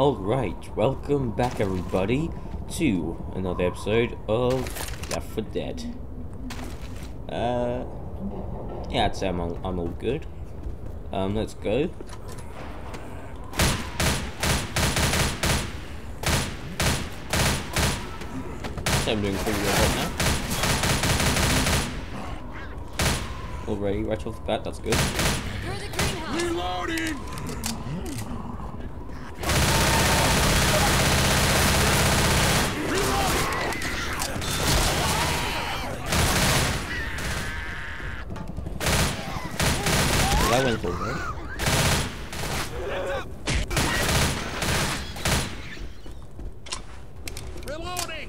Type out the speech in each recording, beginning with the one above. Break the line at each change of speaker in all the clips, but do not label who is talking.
Alright, welcome back everybody to another episode of Left4Dead. Yeah, I'd say I'm all good. Let's go. So I'm doing pretty well right now. Already, right off the bat, that's good.
Reloading!
That went over.
Reloading!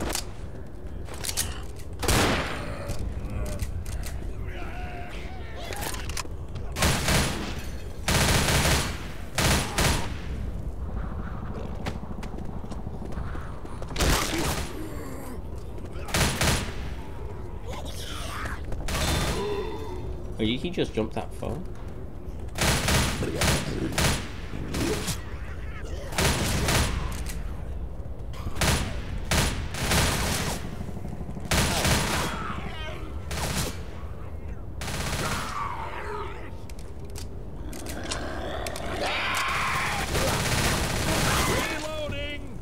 Oh, he just jumped that far?
Reloading!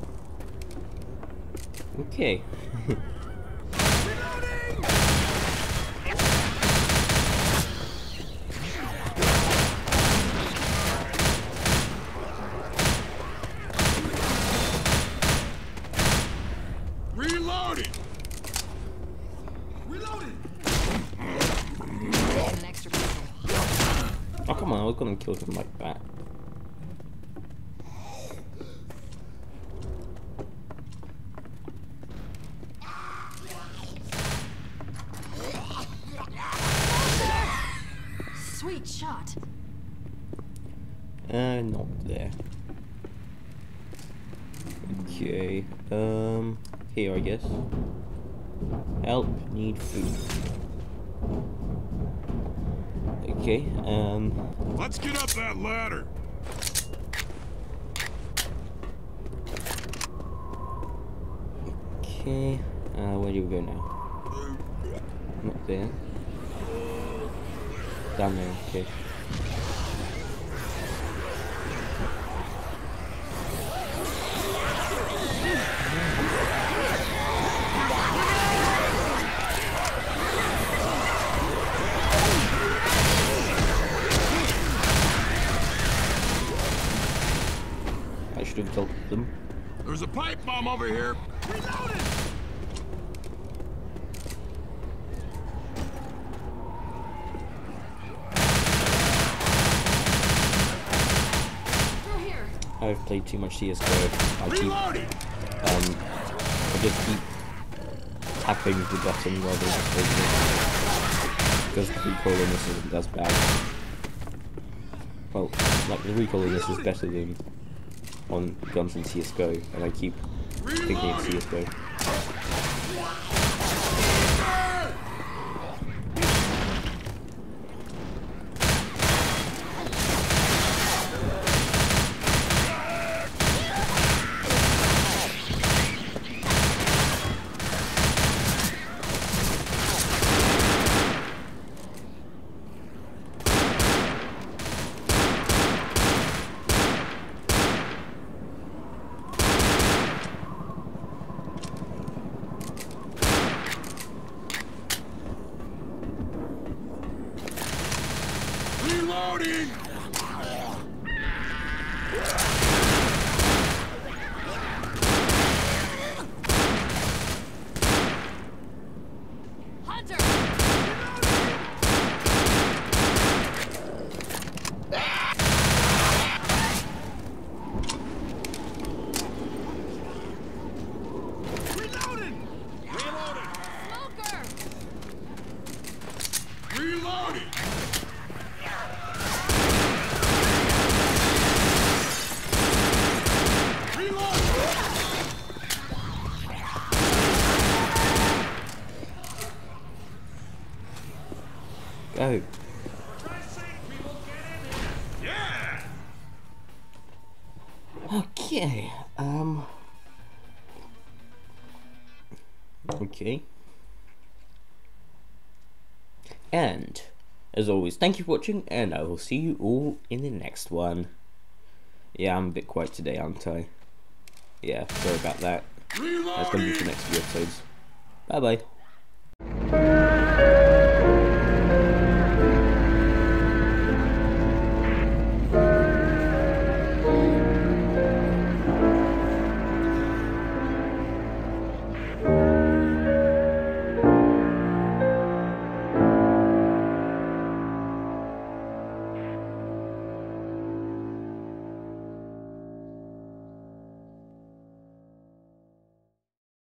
Okay.
Reloading! Reloading!
An extra pistol.
Oh come on, I was gonna kill him like that.
Sweet shot.
Not there. Okay, here I guess. Help, need food. Okay,
Let's get up that ladder!
okay, where do we go now? Not there. Down there, okay. I should have told them.
There's a pipe bomb over here! Reloading!
Through here.
I've played too much CSGO. I just keep tapping the button rather than just holding it. Because the recoil on this isn't as bad. Well, like the recoil on this is better than on guns in CSGO, and I keep thinking it's CSGO.
Reloading!
Hunter!
Reloading! Reloading!
Smoker!
Reloading!
Go.
Yeah!
Okay. Okay. And as always, thank you for watching, and I will see you all in the next one. Yeah, I'm a bit quiet today, aren't I? Yeah, sorry about that. That's gonna be for the next few episodes. Bye bye.